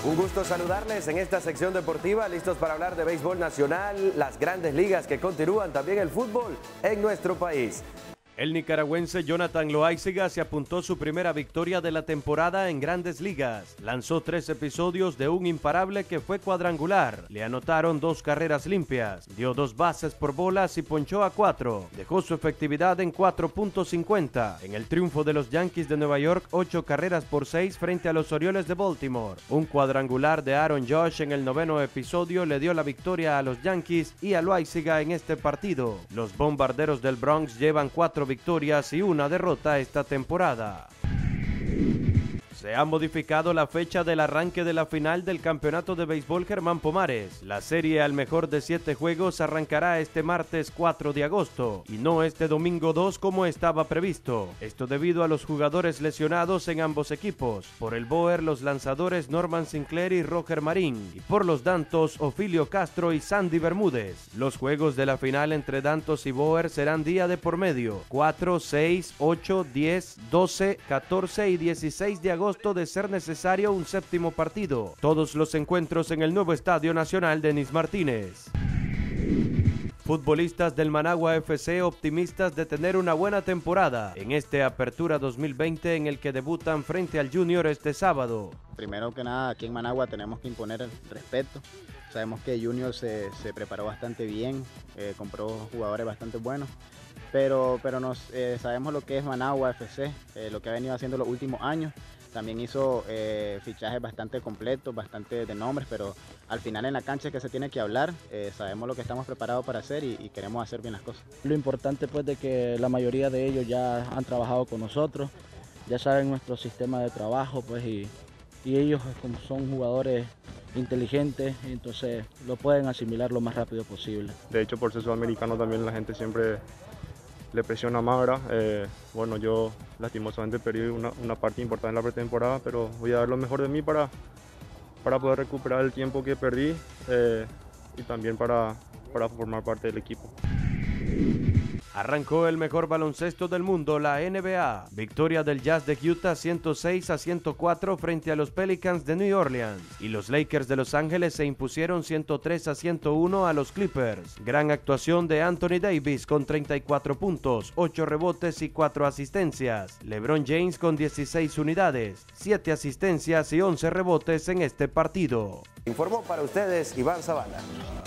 Un gusto saludarles en esta sección deportiva, listos para hablar de béisbol nacional, las grandes ligas que continúan, también el fútbol en nuestro país. El nicaragüense Jonathan Loáisiga se apuntó su primera victoria de la temporada en Grandes Ligas. Lanzó 3 episodios de un imparable que fue cuadrangular. Le anotaron 2 carreras limpias, dio 2 bases por bolas y ponchó a 4. Dejó su efectividad en 4.50. En el triunfo de los Yankees de Nueva York, 8 carreras por 6 frente a los Orioles de Baltimore. Un cuadrangular de Aaron Judge en el 9º episodio le dio la victoria a los Yankees y a Loáisiga en este partido. Los Bombarderos del Bronx llevan 4 victorias y 1 derrota esta temporada. Se ha modificado la fecha del arranque de la final del Campeonato de Béisbol Germán Pomares. La serie al mejor de 7 juegos arrancará este martes 4 de agosto y no este domingo 2 como estaba previsto. Esto debido a los jugadores lesionados en ambos equipos. Por el Boer, los lanzadores Norman Sinclair y Roger Marín, y por los Dantos, Ofilio Castro y Sandy Bermúdez. Los juegos de la final entre Dantos y Boer serán día de por medio, 4, 6, 8, 10, 12, 14 y 16 de agosto de ser necesario un 7º partido. Todos los encuentros en el nuevo Estadio Nacional Denis Martínez. Futbolistas del Managua FC optimistas de tener una buena temporada en este Apertura 2020 en el que debutan frente al Junior este sábado. Primero que nada, aquí en Managua tenemos que imponer el respeto. Sabemos que Junior se preparó bastante bien, compró jugadores bastante buenos, pero sabemos lo que es Managua FC, lo que ha venido haciendo los últimos años. También hizo fichajes bastante completos, bastante de nombres, pero al final en la cancha es que se tiene que hablar. Sabemos lo que estamos preparados para hacer y queremos hacer bien las cosas. Lo importante pues de que la mayoría de ellos ya han trabajado con nosotros, ya saben nuestro sistema de trabajo pues y ellos como son jugadores inteligentes, entonces lo pueden asimilar lo más rápido posible. De hecho, por ser sudamericano también la gente siempre le presiona más, ¿verdad? Bueno, yo lastimosamente perdí una parte importante en la pretemporada, pero voy a dar lo mejor de mí para poder recuperar el tiempo que perdí y también para formar parte del equipo. Arrancó el mejor baloncesto del mundo, la NBA. Victoria del Jazz de Utah 106-104 frente a los Pelicans de New Orleans. Y los Lakers de Los Ángeles se impusieron 103-101 a los Clippers. Gran actuación de Anthony Davis con 34 puntos, 8 rebotes y 4 asistencias. LeBron James con 16 unidades, 7 asistencias y 11 rebotes en este partido. Informó para ustedes Iván Zavala.